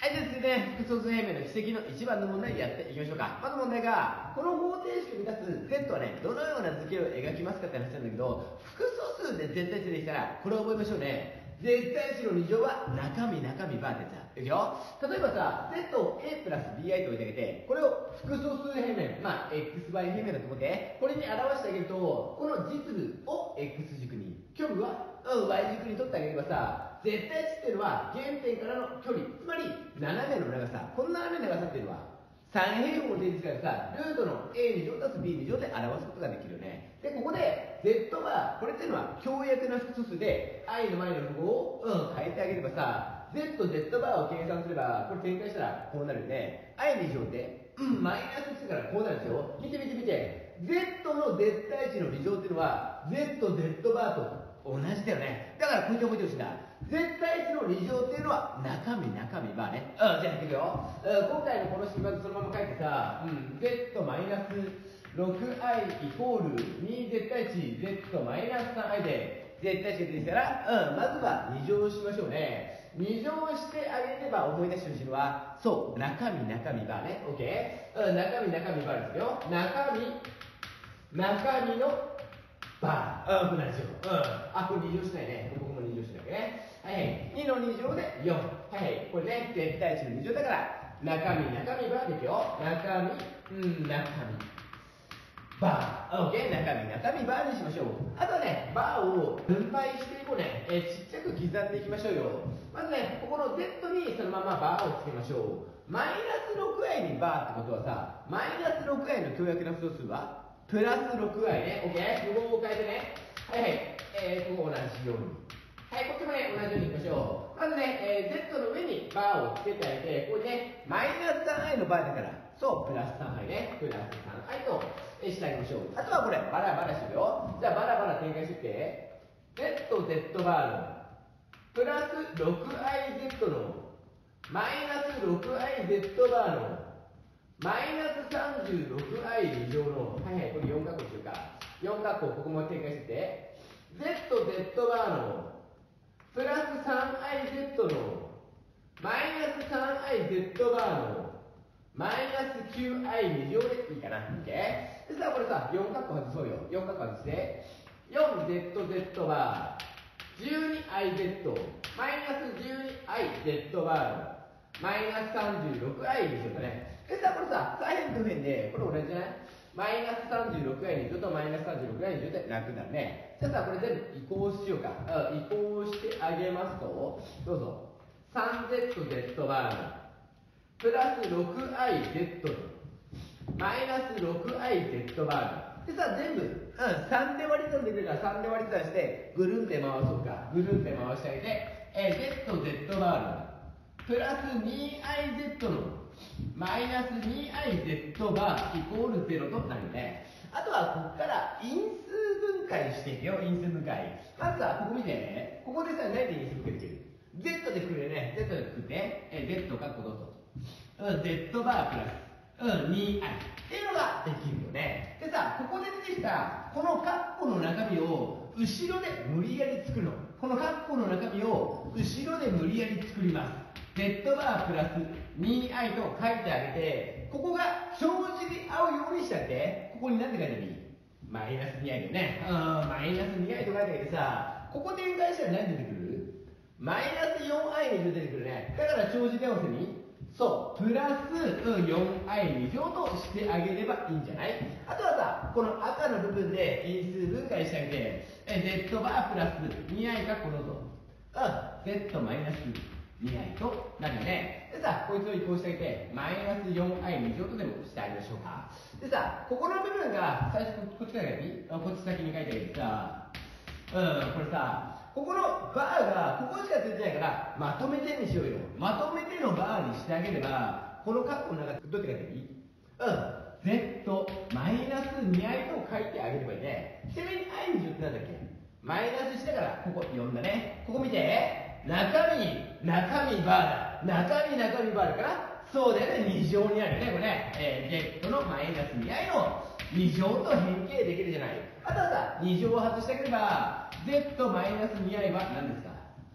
はい、じゃあ続いて複素数平面の奇跡の1番の問題やっていきましょうか。まず問題が、この方程式を満たす Z はね、どのような図形を描きますかって話なんだけど、複素数で絶対値できたら、これを覚えましょうね。絶対値の2乗は中身バーってやつだ。いくよ。例えばさ、Z を A プラス BI と置いてあげて、これを複素数平面、X 倍平面だと思って、これに表してあげると、この実部を X 軸に、距離はY 軸に取ってあげればさ、絶対値っていうのは原点からの距離、つまり斜めの長さ。この斜めの長さっていうのは三平方の定律からさ、ルートの A 2乗足す B 2乗で表すことができるよね。で、ここで Z は、これっていうのは強約な複素数で I の前の符号を変えてあげればさ、Z バーを計算すれば、これ展開したらこうなるよね。I 2乗ってマイナス1だからこうなるんですよ。見て。Z の絶対値の2乗っていうのは Z バーと同じだよね。だからこうやって覚えてほしいんだ。絶対値の2乗っていうのは中身バーね。じゃあいくよ。今回のこの式まずそのまま書いてさ、Z マイナス 6i イコール2絶対値 Z マイナス 3i で絶対値が出てきたら、まずは2乗しましょうね。2乗してあげれば思い出してほしいのは、そう、中身バーね。OK？中身バーですよ。中身のバー。これ何しよう。これ2乗しないね。ここも2乗しないね。はい。2の2乗で4。はい。これね、絶対値の2乗だから、中身バーでいくよ。中身バー。OK？ 中身バーにしましょう。あとはね、バーを分配していこうね。ちっちゃく刻んでいきましょうよ。まずね、ここの Z にそのままバーをつけましょう。マイナス 6i にバーってことはさ、マイナス 6i の強約な不等数はプラス 6i ね。OK？ 符号を変えてね。ここ同じように。はい、こっちもね、同じようにいきましょう。まずね、Z の上にバーをつけてあげて、これね、マイナス 3i のバーだから、そう、プラス 3i ね。プラス 3i としてあげましょう。あとはこれ、バラバラしてるよ。じゃあ、バラバラ展開してって、Z バーのプラス 6iz のマイナス 6iz バーのマイナス 36i 乗の、これ4括弧にしようか。4括弧、ここも展開してて、Z バーのプラス 3iz のマイナス 3iz バーのマイナス 9i 乗でいいかな。OK？ でさ、これさ、4括弧外そうよ。4括弧外して、4ZZ バー、12iz、マイナス 12iz バーのマイナス 36i 乗だね。でさ、これさ、左辺と右辺で、これ同じじゃない？マイナス 36i 乗とマイナス 36i 乗で楽になるね。じゃあさ、これ全部移行しようか。移行してあげますと、どうぞ。3ZZ バーのプラス 6iz のマイナス 6iz バーのでさ、全部、3で割り算できるから3で割り算してぐるんって回そうか。ぐるんって回してあげて、ZZ バーのプラス 2iz のマイナス 2iz バーイコール0となるね。あとはここから因数分解していくよ。因数分解。まずはここ見てね。ここでさ、何で因数分解できる？ Z でくるよね。Z でくって、Z かっこどうぞ。Z バープラス、2i っていうのができるよね。でさ、ここで出てきたこのカッコの中身を後ろで無理やり作るの。このカッコの中身を後ろで無理やり作ります。Z バープラス 2i と書いてあげて、ここが表示に合うようにしてあげて、ここに何て書いてある？マイナス 2i だよね。マイナス 2i と書いてあげてさ、ここ展開したら何出てくる？マイナス 4i に出てくるね。だから表示に合わせにそう、プラス 4i としてあげればいいんじゃない？あとはさ、この赤の部分で因数分解してあげて、Z バープラス 2i かこのぞ。Z マイナス 2i となるよね。でさ、こいつを移行してあげて、マイナス 4i とでもしてあげましょうか。でさ、ここの部分が最初こっちからやり？こっち先に書いてあげてさ、これさ、ここのバーがここしか出てないからまとめてにしようよ。まとめてのバーにしてあげれば、このカッコの中どうやって書いていい？Z マイナス 2i と書いてあげればいいね。ちなみに i の10ってなんだっけ？マイナスしたからここ4だね。ここ見て。中身バーだ。中身バーだから、そうだよね。2乗になるよね。これね。Z のマイナス 2i の2乗と変形できるじゃない。あとはさ、2乗を外してあげれば、Z マイナス 2i は何ですか？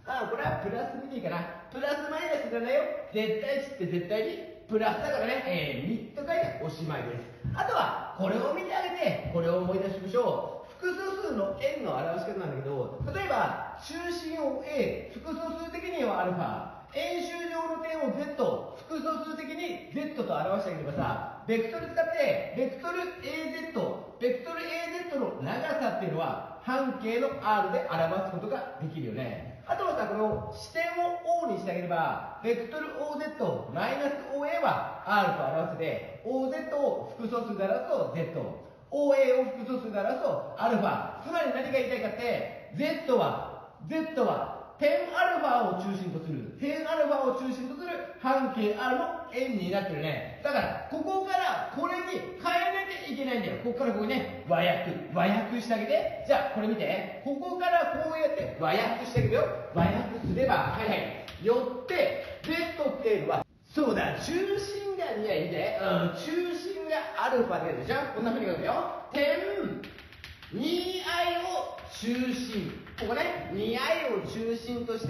これはプラス2でいいかな。プラスマイナスじゃないよ。絶対値って絶対にプラスだからね、2と書いておしまいです。あとは、これを見てあげて、これを思い出しましょう。複素数の円の表し方なんだけど、例えば、中心を A、複素数的には α、円周上の点を Z、複素数的に Z と表してあげればさ、ベクトル使って、ベクトル AZ、ベクトル AZ の長さっていうのは、半径の R で表すことができるよね。あとはさ、この視点を O にしてあげれば、ベクトル OZ マイナス OA は R と表せて、OZ を複素数で表すと Z、OA を複素数で表すと α。つまり何が言いたいかって、Z は点 α を中心とする半径 R の円になってるね。だから、ここからこれに変えなきゃいけないんだよ。ここからここにね、和訳してあげて。じゃあ、これ見て。ここからこうやって和訳してあげるよ。和訳すれば、よって、Z っていうのは、そうだ、中心が2はいいね。中心が α ってやつでしょ。こんな風に書くよ。点 2i を中心。ここね、2i を中心として、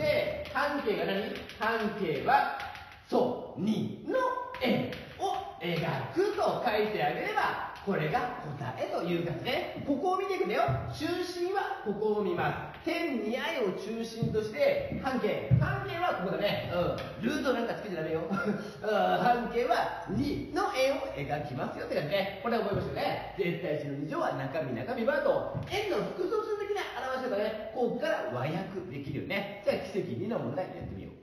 半径が何？半径は、そう、2の円を描くと書いてあげれば、これが答えという感じね。ここを見ていくんだよ。中心はここを見ます。点 2i を中心として、半径はここだね。ルートなんかつけちゃダメよ。半径は2の円を描きますよって感じね。これ覚えましたよね。絶対値の2乗は中身はと、円の複素数的な表し方ね、ここから和訳できるよね。じゃあ奇跡2の問題やってみよう。